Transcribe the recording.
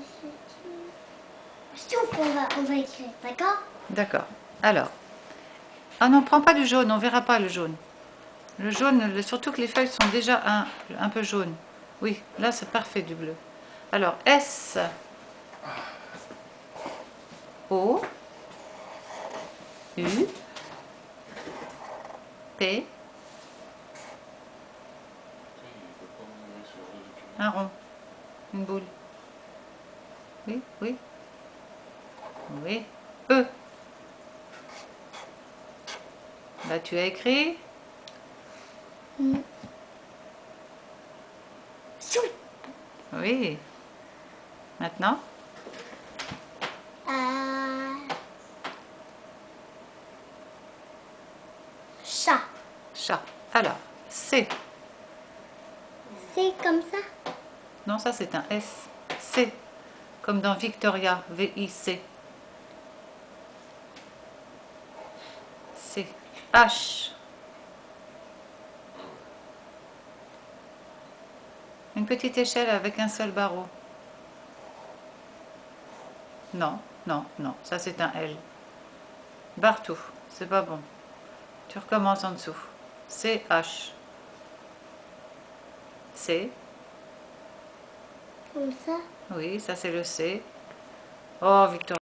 Souffle, on va écrire, d'accord? D'accord. Alors. Ah non, prends pas du jaune, on verra pas le jaune. Le jaune, surtout que les feuilles sont déjà un peu jaunes. Oui, là c'est parfait du bleu. Alors, S, O, U, P, un rond, une boule. Oui, oui, oui. E. Là tu as écrit Souffle. oui. Maintenant Chat. chat. Alors, C. C'est comme ça? Non, ça c'est un S. C. Comme dans Victoria, V-I-C. C. H. Une petite échelle avec un seul barreau. Non, non, non, ça c'est un L. Barre tout, c'est pas bon. Tu recommences en dessous. C, H. C. Comme ça? Oui, ça c'est le C. Oh, Victoria.